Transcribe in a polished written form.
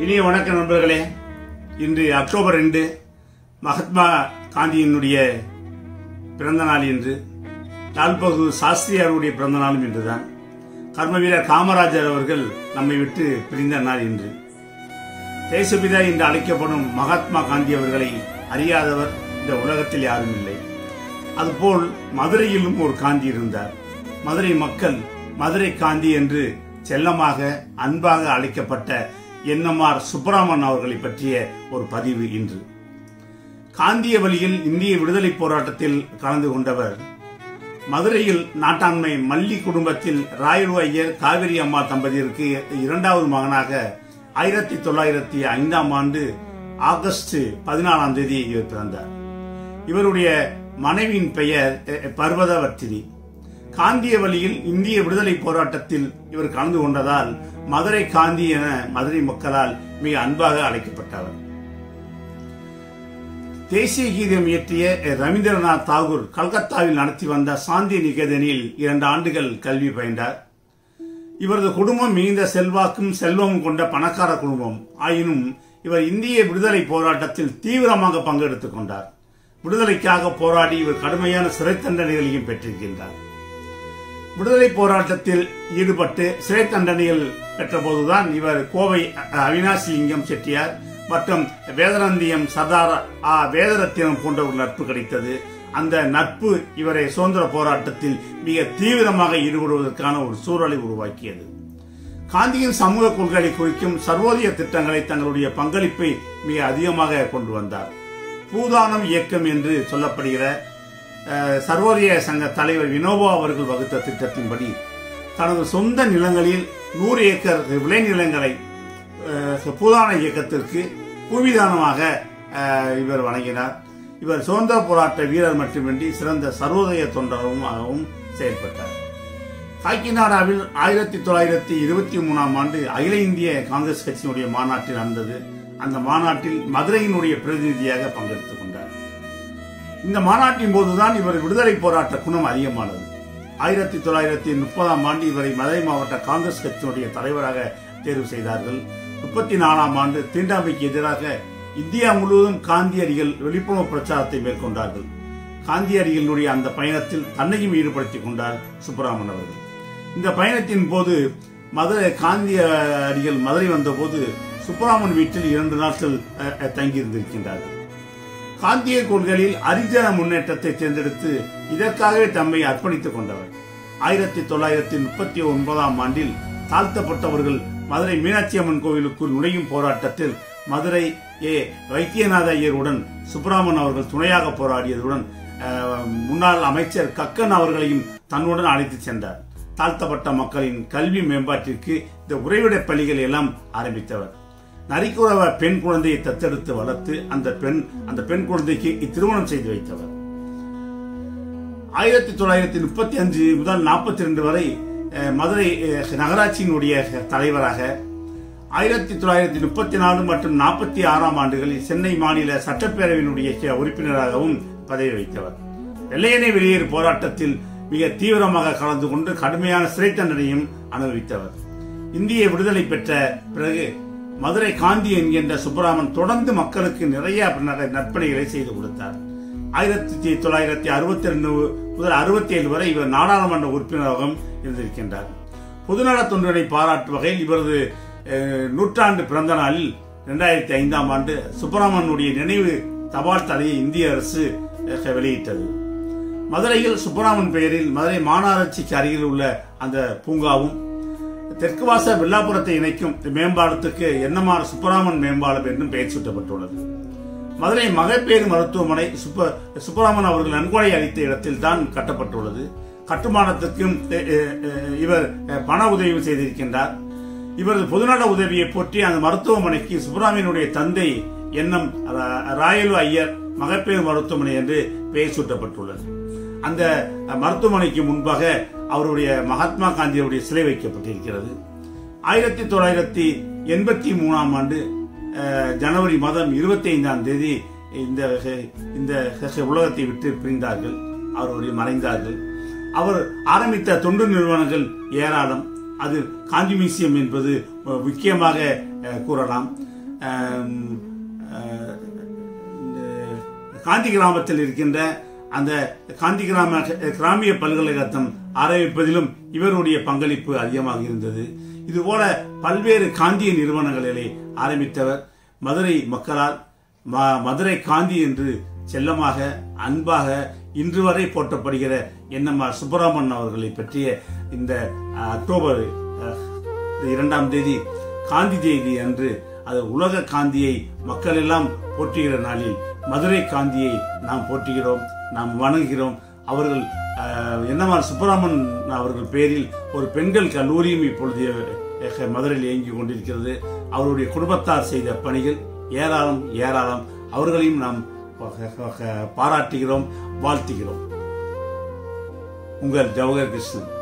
இனிய வணக்கம் நண்பர்களே. இன்று அக்டோபர் 2 மகாத்மா காந்தியினுடைய பிறந்த நாள் என்று, லால் பகதூர் சாஸ்திரியாருடைய பிறந்த நாளும் இன்றுதான். கர்மவீரர் காமராஜர் அவர்கள் நம்மை விட்டு பிரிந்த நாள் இன்று. தேசபிதா என்று அழைக்கப்படும் மகாத்மா காந்தி அவர்களை அறியாதவர் இந்த உலகத்தில் யாரும் இல்லை. அதுபோல் மதுரையிலும் ஒரு காந்தி இருந்தார். மதுரை மக்கள் மதுரை காந்தி என்று செல்லமாக அன்பாக அழைக்கப்பட்ட N.M.R.Subbaraman அவர்களை பற்றிய ஒரு பதிவு இன்று. காந்திய வழியில் இந்திய விடுதலை போராட்டத்தில் கலந்து கொண்டவர். மதுரையில் நாட்டாண்மை மல்லி குடும்பத்தில் ராயலு ஐயர் காவிரி அம்மா தம்பதியருக்கு இரண்டாவது மகனாக 1905 ஆகஸ்ட் 14 இவர் பிறந்தார். இவருடைய மனைவியின் பெயர் பர்வதவர்த்தினி. காந்திய வழியில் இந்திய விடுதலை போராட்டத்தில் இவர் கலந்து கொண்டதால் மதுரை காந்தி என மதுரை மக்களால் மிக அன்பாக அழைக்கப்பட்டவர். தேசிய கீதம் இயற்றிய ரவீந்திரநாத் தாகூர் கல்கத்தாவில் நடத்தி வந்த சாந்தி நிகேதனில் 2 ஆண்டுகள் கல்வி பயின்றார். இவரது குடும்பம் மிகுந்த செல்வாக்கும் செல்வமும் கொண்ட பணக்கார குடும்பம் ஆயினும் இவர் இந்திய விடுதலை போராட்டத்தில் தீவிரமாக பங்கெடுத்துக் கொண்டார். விடுதலைக்காக போராடி இவர் கடுமையான சிறை தண்டனைகளையும் பெற்றிருக்கின்றார். விடுதலை போராட்டத்தில் ஈடுபட்டு சிறை தண்டனைகள் பெற்ற போதுதான் இவர் கோவை அவினாசிலிங்கம் செட்டியார் மற்றும் வேதரந்தியம் சர்தார் வேதரத்தினம் போன்ற ஒரு நட்பு கிடைத்தது. அந்த நட்பு இவரை சுதந்திர போராட்டத்தில் மிக தீவிரமாக ஈடுபடுவதற்கான ஒரு சூழலை உருவாக்கியது. காந்தியின் சமூக கொள்கைகளை குறிக்கும் சர்வோதய திட்டங்களை தங்களுடைய பங்களிப்பை மிக அதிகமாக கொண்டு வந்தார். பூதானம் இயக்கம் என்று சொல்லப்படுகிற சர்வோதய சங்க தலைவர் வினோபா அவர்கள் வகுத்த திட்டத்தின்படி தனது சொந்த நிலங்களில் 100 ஏக்கர் விளைநிலங்களை பூதான இயக்கத்திற்கு பூவிதானமாக இவர் வழங்கினார். இவர் சுதந்திர போராட்ட வீரர் மட்டுமின்றி சிறந்த சர்வோதய தொண்டராகவும் செயல்பட்டார். காக்கிநாடாவில் 1923 அகில இந்திய காங்கிரஸ் கட்சியினுடைய மாநாட்டில் நடந்தது. அந்த மாநாட்டில் மதுரையினுடைய பிரதிநிதியாக பங்கெடுத்துக் கொண்டார். இந்த மாநாட்டின் போதுதான் இவர் விடுதலை போராட்ட குணம் அதிகமானது. 1930 இவரை மதுரை மாவட்ட காங்கிரஸ் கட்சியினுடைய தலைவராக தேர்வு செய்தார்கள். 34 தீண்டாமைக்கு எதிராக இந்தியா முழுவதும் காந்தியடிகள் விழிப்புணர்வு பிரச்சாரத்தை மேற்கொண்டார்கள். காந்தியடிகளுடைய அந்த பயணத்தில் தன்னையும் ஈடுபடுத்திக் கொண்டார் சுப்பராமன் அவர்கள். இந்த பயணத்தின் போது காந்தியடிகள் மதுரை வந்த போது சுப்பராமன் வீட்டில் 2 நாட்கள் தங்கியிருந்திருக்கின்றார்கள். காந்திய கொள்கைகளில் அரிஜன முன்னேற்றத்தை தேர்ந்தெடுத்து இதற்காகவே தம்மை அர்ப்பணித்துக் கொண்டவர். 1939 தாழ்த்தப்பட்டவர்கள் மதுரை மீனாட்சி அம்மன் கோவிலுக்குள் நுழையும் போராட்டத்தில் மதுரை வைத்தியநாத ஐயருடன் சுப்பராமன் அவர்கள் துணையாக போராடியதுடன் முன்னாள் அமைச்சர் கக்கன் அவர்களையும் தன்னுடன் அழைத்து சென்றார். தாழ்த்தப்பட்ட மக்களின் கல்வி மேம்பாட்டிற்கு இந்த உறைவிட பள்ளிகள் எல்லாம் ஆரம்பித்தவர். நரிக்குறவ பெண் குழந்தையை தத்தெடுத்து வளர்த்து அந்த பெண் குழந்தைக்கு திருமணம் செய்து வைத்தவர். 1935 முதல் 42 வரை மதுரை நகராட்சியினுடைய தலைவராக, 1934 மற்றும் 46 ஆண்டுகளில் சென்னை மாநில சட்டப்பேரவையினுடைய உறுப்பினராகவும் பதவி வைத்தவர். வெள்ளையனே வெளியேறு போராட்டத்தில் மிக தீவிரமாக கலந்து கொண்டு கடுமையான சிறை தண்டனையும் அனுபவித்தவர். இந்திய விடுதலை பெற்ற பிறகு மதுரை காந்தி என்கின்ற சுப்பராமன் தொடர்ந்து மக்களுக்கு நிறைய நற்பணிகளை செய்து கொடுத்தார். 1962 முதல் 67 வரை இவர் நாடாளுமன்ற உறுப்பினராகவும் இருந்திருக்கின்றார். பொதுநல தொண்டரை பாராட்டும் வகையில் இவரது 100ஆண்டு பிறந்த நாளில் 2005 சுப்பராமனுடைய நினைவு தபால் தலையை இந்திய அரசு வெளியிட்டது. மதுரையில் சுப்பராமன் பெயரில் மதுரை மாநகராட்சிக்கு அருகில் உள்ள அந்த பூங்காவும், தெற்கு வாச வில்லாபுரத்தை இணைக்கும் மேம்பாலத்துக்கு N.M.R.Subbaraman மேம்பாலம் என்றும் பெயர் சூட்டப்பட்டுள்ளது. மதுரை மகப்பேறு மருத்துவமனை சுப்பராமன் அவர்கள் நன்கொடை அளித்த இடத்தில் தான் கட்டப்பட்டுள்ளது. கட்டுமானத்துக்கும் இவர் பண உதவி செய்திருக்கின்றார். இவரது பொதுநல உதவியை போற்றி அந்த மருத்துவமனைக்கு சுப்பராமனுடைய தந்தை ராயலு ஐயர் மகப்பேறு மருத்துவமனை என்று பெயர் சூட்டப்பட்டுள்ளது. அந்த மருத்துவமனைக்கு முன்பாக அவருடைய மகாத்மா காந்தியுடைய சிலை வைக்கப்பட்டிருக்கிறது. 1983 ஜனவரி மாதம் 25 இந்த உலகத்தை விட்டு பிரிந்தார்கள். அவருடைய மறைந்தார்கள். அவர் ஆரம்பித்த தொண்டு நிறுவனங்கள் ஏராளம். அது காந்தி மியூசியம் என்பது முக்கியமாக கூறலாம். காந்தி கிராமத்தில் இருக்கின்ற அந்த காந்தி கிராமிய பல்கலைக்கழகம் ஆரம்பிப்பதிலும் இவருடைய பங்களிப்பு அதிகமாக இருந்தது. இதுபோல பல்வேறு காந்திய நிறுவனங்களிலே ஆரம்பித்தவர். மதுரை மக்களால் மதுரை காந்தி என்று செல்லமாக அன்பாக இன்று வரை போற்றப்படுகிற N.M.R.Subbaraman அவர்களை பற்றிய இந்த அக்டோபர் 2ஆம் தேதி காந்தி ஜெயந்தி அன்று அது உலக காந்தியை மக்கள் எல்லாம் போற்றுகிற நாளில் மதுரை காந்தியை நாம் போற்றுகிறோம், நாம் வணங்குகிறோம். அவர்கள் N.M.R.Subbaraman அவர்கள் பேரில் ஒரு பெண்கள் கல்லூரியும் இப்பொழுது மதுரையில் இயங்கிக் கொண்டிருக்கிறது. அவருடைய குடும்பத்தார் செய்த பணிகள் ஏராளம் ஏராளம். அவர்களையும் நாம் பாராட்டுகிறோம், வாழ்த்துகிறோம். உங்கள் ஜவஹர் கிருஷ்ணன்.